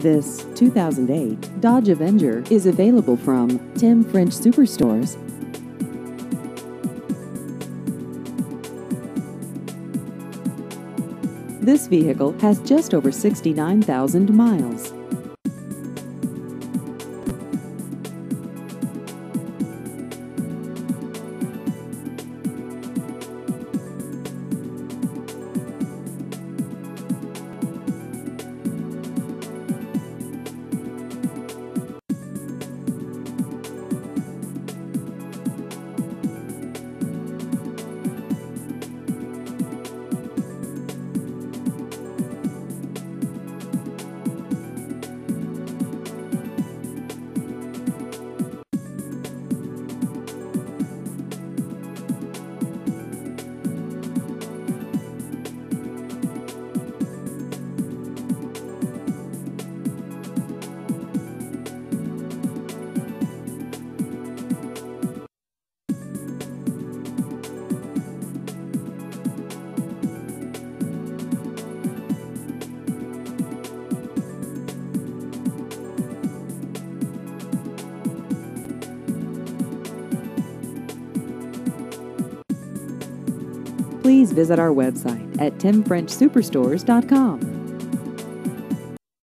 This 2008 Dodge Avenger is available from Tim French Superstores. This vehicle has just over 69,000 miles. Please visit our website at timfrenchsuperstores.com.